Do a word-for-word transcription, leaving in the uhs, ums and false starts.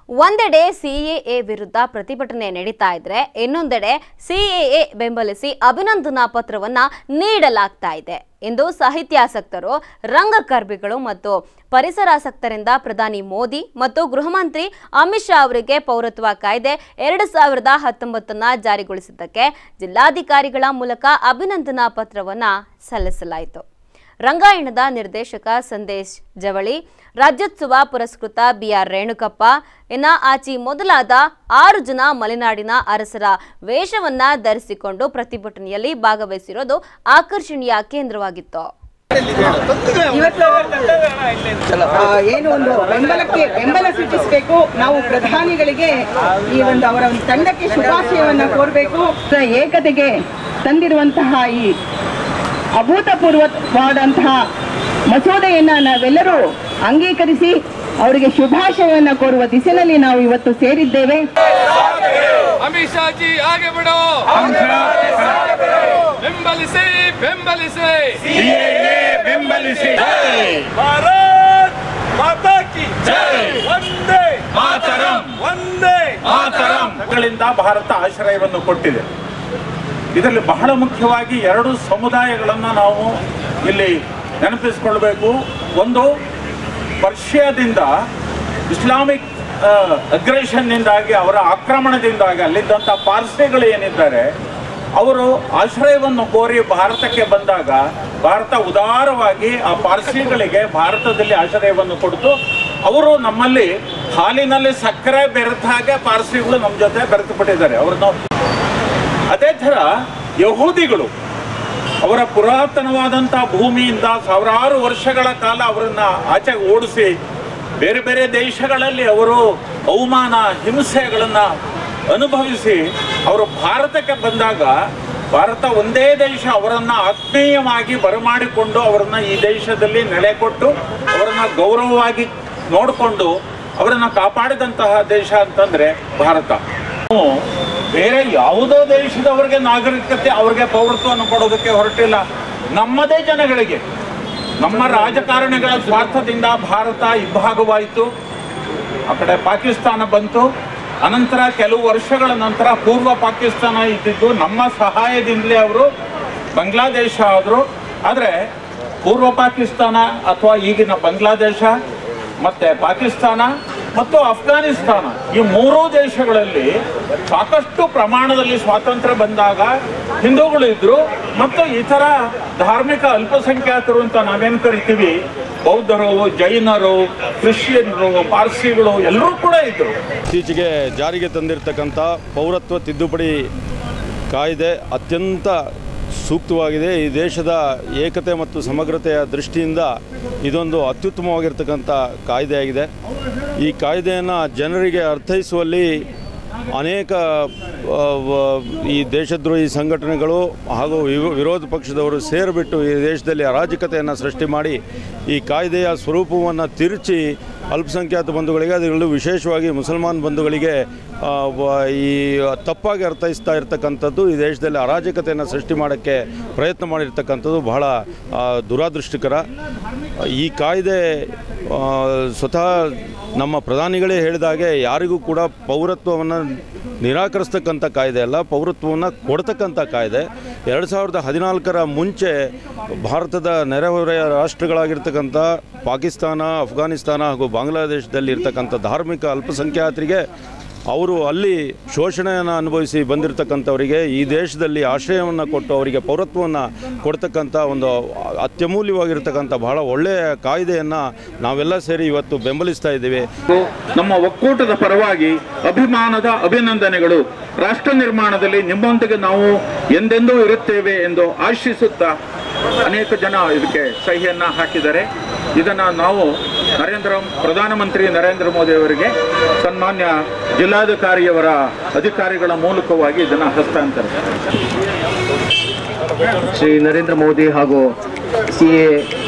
ಒಂದೆಡೆ ಸಿಎಎ ವಿರುದ್ಧ ಪ್ರತಿಭಟನೆ ನಡೀತಾ ಇದ್ರೆ ಇನ್ನೊಂದೆಡೆ ಸಿಎಎ ಬೆಂಬಲಿಸಿ ಅಭಿನಂದನಾ ಪತ್ರವನ್ನ ನೀಡಲಾಗ್ತಾ ಇದೆ ಎಂದು ಸಾಹಿತ್ಯಾಸಕ್ತರು, ರಂಗಕರ್ಮಿಗಳು ಮತ್ತು ಪರಿಸರಾಸಕ್ತರಿಂದ ಪ್ರಧಾನಿ ಮೋದಿ ಮತ್ತು ಗೃಹ ಮಂತ್ರಿ ಅಮಿತ್ ಶಾ ಅವರಿಗೆ ಪೌರತ್ವ ಕಾಯ್ದೆ ಎರಡು ಸಾವಿರದ ಹತ್ತೊಂಬತ್ತನ್ನ ಜಾರಿಗೊಳಿಸಿದ್ದಕ್ಕೆ ಜಿಲ್ಲಾಧಿಕಾರಿಗಳ ಮೂಲಕ ಅಭಿನಂದನಾ ಪತ್ರವನ್ನ ಸಲ್ಲಿಸಲಾಯಿತು. ರಂಗಾಯಣದ ನಿರ್ದೇಶಕ ಸಂದೇಶ್ ಜವಳಿ, ರಾಜ್ಯೋತ್ಸವ ಪುರಸ್ಕೃತ ಬಿಆರ್ ರೇಣುಕಪ್ಪ ಎನ್ನ ಆಚಿ ಮೊದಲಾದ ಆರು ಜನ ಮಲೆನಾಡಿನ ಅರಸರ ವೇಷವನ್ನ ಧರಿಸಿಕೊಂಡು ಪ್ರತಿಭಟನೆಯಲ್ಲಿ ಭಾಗವಹಿಸಿರೋದು ಆಕರ್ಷಣೀಯ ಕೇಂದ್ರವಾಗಿತ್ತು. ಏನು ಒಂದು ಬೆಂಬಲಕ್ಕೆ ಬೆಂಬಲ ಸೂಚಿಸಬೇಕು. ನಾವು ಪ್ರಧಾನಿಗಳಿಗೆ ಈ ಒಂದು ಅವರ ಒಂದು ತಂಡಕ್ಕೆ ಶುಭಾಶಯವನ್ನ ಕೋರಬೇಕು. ಏಕತೆಗೆ ತಂದಿರುವಂತಹ ಈ ಅಭೂತಪೂರ್ವವಾದಂತಹ ಮಸೂದೆಯನ್ನ ನಾವೆಲ್ಲರೂ ಅಂಗೀಕರಿಸಿ ಅವರಿಗೆ ಶುಭಾಶಯವನ್ನು ಕೋರುವ ದಿಸೆಯಲ್ಲಿ ನಾವು ಇವತ್ತು ಸೇರಿದ್ದೇವೆ. ಅಮಿತ್ ಶಾ ಜಿ ಆಗೆ ಬಿಡೋ, ಬೆಂಬಲಿಸಿ ಬೆಂಬಲಿಸಿ ಬೆಂಬಲಿಸಿ. ಭಾರತ್ ಮಾತಾ ಕಿ ಜೈ, ವಂದೇ ಮಾತರಂ, ವಂದೇ ಮಾತರಂ. ಗಳಿಂದ ಭಾರತ ಆಶ್ರಯವನ್ನು ಕೊಟ್ಟಿದೆ. ಇದರಲ್ಲಿ ಬಹಳ ಮುಖ್ಯವಾಗಿ ಎರಡು ಸಮುದಾಯಗಳನ್ನು ನಾವು ಇಲ್ಲಿ ನೆನಪಿಸಿಕೊಳ್ಬೇಕು. ಒಂದು, ಪರ್ಷಿಯಾದಿಂದ ಇಸ್ಲಾಮಿಕ್ ಅಗ್ರೆಷನ್ನಿಂದಾಗಿ, ಅವರ ಆಕ್ರಮಣದಿಂದಾಗಿ ಅಲ್ಲಿದ್ದಂಥ ಪಾರ್ಸಿಗಳು ಏನಿದ್ದಾರೆ ಅವರು ಆಶ್ರಯವನ್ನು ಕೋರಿ ಭಾರತಕ್ಕೆ ಬಂದಾಗ ಭಾರತ ಉದಾರವಾಗಿ ಆ ಪಾರ್ಸಿಗಳಿಗೆ ಭಾರತದಲ್ಲಿ ಆಶ್ರಯವನ್ನು ಕೊಡ್ತು. ಅವರು ನಮ್ಮಲ್ಲಿ ಹಾಲಿನಲ್ಲಿ ಸಕ್ಕರೆ ಬೆರೆತ ಹಾಗೆ ಪಾರ್ಸಿಗಳು ನಮ್ಮ ಜೊತೆ ಬೆರೆತು ಬಿಟ್ಟಿದ್ದಾರೆ ಅವ್ರನ್ನ. ಅದೇ ಥರ ಯಹೂದಿಗಳು ಅವರ ಪುರಾತನವಾದಂಥ ಭೂಮಿಯಿಂದ ಸಾವಿರಾರು ವರ್ಷಗಳ ಕಾಲ ಅವರನ್ನ ಆಚೆ ಓಡಿಸಿ ಬೇರೆ ಬೇರೆ ದೇಶಗಳಲ್ಲಿ ಅವರು ಅವಮಾನ ಹಿಂಸೆಗಳನ್ನು ಅನುಭವಿಸಿ ಅವರು ಭಾರತಕ್ಕೆ ಬಂದಾಗ ಭಾರತ ಒಂದೇ ದೇಶ ಅವರನ್ನು ಆತ್ಮೀಯವಾಗಿ ಬರಮಾಡಿಕೊಂಡು ಅವರನ್ನು ಈ ದೇಶದಲ್ಲಿ ನೆಲೆಕೊಟ್ಟು ಅವರನ್ನು ಗೌರವವಾಗಿ ನೋಡಿಕೊಂಡು ಅವರನ್ನು ಕಾಪಾಡಿದಂತಹ ದೇಶ ಅಂತಂದರೆ ಭಾರತ. ಬೇರೆ ಯಾವುದೋ ದೇಶದವರಿಗೆ ನಾಗರಿಕತೆ, ಅವರಿಗೆ ಪೌರತ್ವವನ್ನು ಕೊಡೋದಕ್ಕೆ ಹೊರಟಿಲ್ಲ. ನಮ್ಮದೇ ಜನಗಳಿಗೆ, ನಮ್ಮ ರಾಜಕಾರಣಿಗಳ ಸ್ವಾರ್ಥದಿಂದ ಭಾರತ ಇಬ್ಬಾಗವಾಯಿತು. ಆ ಕಡೆ ಪಾಕಿಸ್ತಾನ ಬಂತು. ಅನಂತರ ಕೆಲವು ವರ್ಷಗಳ ನಂತರ ಪೂರ್ವ ಪಾಕಿಸ್ತಾನ ಇದ್ದಿದ್ದು ನಮ್ಮ ಸಹಾಯದಿಂದಲೇ ಅವರು ಬಾಂಗ್ಲಾದೇಶ ಆದರು. ಆದರೆ ಪೂರ್ವ ಪಾಕಿಸ್ತಾನ ಅಥವಾ ಈಗಿನ ಬಾಂಗ್ಲಾದೇಶ ಮತ್ತು ಪಾಕಿಸ್ತಾನ ಮತ್ತು ಅಫ್ಘಾನಿಸ್ತಾನ ಈ ಮೂರೂ ದೇಶಗಳಲ್ಲಿ ಸಾಕಷ್ಟು ಪ್ರಮಾಣದಲ್ಲಿ ಸ್ವಾತಂತ್ರ್ಯ ಬಂದಾಗ ಹಿಂದೂಗಳು ಇದ್ದರು ಮತ್ತು ಇತರ ಧಾರ್ಮಿಕ ಅಲ್ಪಸಂಖ್ಯಾತರು ಅಂತ ನಾವೇನು ಕರಿತೀವಿ, ಬೌದ್ಧರು, ಜೈನರು, ಕ್ರಿಶ್ಚಿಯನ್ರು, ಪಾರ್ಸಿಗಳು ಎಲ್ಲರೂ ಕೂಡ ಇದ್ದರು. ಇತ್ತೀಚೆಗೆ ಜಾರಿಗೆ ತಂದಿರತಕ್ಕಂಥ ಪೌರತ್ವ ತಿದ್ದುಪಡಿ ಕಾಯ್ದೆ ಅತ್ಯಂತ ಸೂಕ್ತವಾಗಿದೆ. ಈ ದೇಶದ ಏಕತೆ ಮತ್ತು ಸಮಗ್ರತೆಯ ದೃಷ್ಟಿಯಿಂದ ಇದೊಂದು ಅತ್ಯುತ್ತಮವಾಗಿರ್ತಕ್ಕಂಥ ಕಾಯ್ದೆಯಾಗಿದೆ. ಈ ಕಾಯ್ದೆಯನ್ನು ಜನರಿಗೆ ಅರ್ಥೈಸುವಲ್ಲಿ ಅನೇಕ ಈ ದೇಶದ್ರೋಹಿ ಸಂಘಟನೆಗಳು ಹಾಗೂ ವಿರೋಧ ಪಕ್ಷದವರು ಸೇರಿಬಿಟ್ಟು ಈ ದೇಶದಲ್ಲಿ ಅರಾಜಕತೆಯನ್ನು ಸೃಷ್ಟಿ ಮಾಡಿ ಈ ಕಾಯ್ದೆಯ ಸ್ವರೂಪವನ್ನು ತಿರುಚಿ ಅಲ್ಪಸಂಖ್ಯಾತ ಬಂಧುಗಳಿಗೆ, ಅದರಲ್ಲೂ ವಿಶೇಷವಾಗಿ ಮುಸಲ್ಮಾನ್ ಬಂಧುಗಳಿಗೆ ಈ ತಪ್ಪಾಗಿ ಅರ್ಥೈಸ್ತಾ ಇರ್ತಕ್ಕಂಥದ್ದು, ಈ ದೇಶದಲ್ಲಿ ಅರಾಜಕತೆಯನ್ನು ಸೃಷ್ಟಿ ಮಾಡೋಕ್ಕೆ ಪ್ರಯತ್ನ ಮಾಡಿರ್ತಕ್ಕಂಥದ್ದು ಬಹಳ ದುರಾದೃಷ್ಟಕರ. ಈ ಕಾಯ್ದೆ ಸ್ವತಃ ನಮ್ಮ ಪ್ರಧಾನಿಗಳೇ ಹೇಳಿದಾಗೆ ಯಾರಿಗೂ ಕೂಡ ಪೌರತ್ವವನ್ನು ನಿರಾಕರಿಸ್ತಕ್ಕಂಥ ಕಾಯ್ದೆ ಅಲ್ಲ, ಪೌರತ್ವವನ್ನು ಕೊಡ್ತಕ್ಕಂಥ ಕಾಯ್ದೆ. ಎರಡು ಸಾವಿರದ ಹದಿನಾಲ್ಕರ ಮುಂಚೆ ಭಾರತದ ನೆರೆಹೊರೆಯ ರಾಷ್ಟ್ರಗಳಾಗಿರ್ತಕ್ಕಂಥ ಪಾಕಿಸ್ತಾನ, ಅಫ್ಘಾನಿಸ್ತಾನ ಹಾಗೂ ಬಾಂಗ್ಲಾದೇಶದಲ್ಲಿ ಇರ್ತಕ್ಕಂಥ ಧಾರ್ಮಿಕ ಅಲ್ಪಸಂಖ್ಯಾತರಿಗೆ ಅವರು ಅಲ್ಲಿ ಶೋಷಣೆಯನ್ನು ಅನುಭವಿಸಿ ಬಂದಿರತಕ್ಕಂಥವರಿಗೆ ಈ ದೇಶದಲ್ಲಿ ಆಶ್ರಯವನ್ನು ಕೊಟ್ಟು ಅವರಿಗೆ ಪೌರತ್ವವನ್ನು ಕೊಡ್ತಕ್ಕಂಥ ಒಂದು ಅತ್ಯಮೂಲ್ಯವಾಗಿರ್ತಕ್ಕಂಥ ಬಹಳ ಒಳ್ಳೆಯ ಕಾಯ್ದೆಯನ್ನು ನಾವೆಲ್ಲ ಸೇರಿ ಇವತ್ತು ಬೆಂಬಲಿಸ್ತಾ ಇದ್ದೀವಿ. ನಮ್ಮ ಒಕ್ಕೂಟದ ಪರವಾಗಿ ಅಭಿಮಾನದ ಅಭಿನಂದನೆಗಳು. ರಾಷ್ಟ್ರ ನಿರ್ಮಾಣದಲ್ಲಿ ನಿಮ್ಮೊಂದಿಗೆ ನಾವು ಎಂದೆಂದೂ ಇರುತ್ತೇವೆ ಎಂದು ಆಶಿಸುತ್ತಾ ಅನೇಕ ಜನ ಇದಕ್ಕೆ ಸಹಿಯನ್ನು ಹಾಕಿದ್ದಾರೆ. ಇದನ್ನು ನಾವು ನರೇಂದ್ರ ಪ್ರಧಾನಮಂತ್ರಿ ನರೇಂದ್ರ ಮೋದಿ ಅವರಿಗೆ ಸನ್ಮಾನ್ಯ ಜಿಲ್ಲಾಧಿಕಾರಿಯವರ ಅಧಿಕಾರಿಗಳ ಮೂಲಕವಾಗಿ ಇದನ್ನು ಹಸ್ತಾಂತರಿಸಿದ್ದಾರೆ. ಶ್ರೀ ನರೇಂದ್ರ ಮೋದಿ ಹಾಗೂ ಸಿ ಎ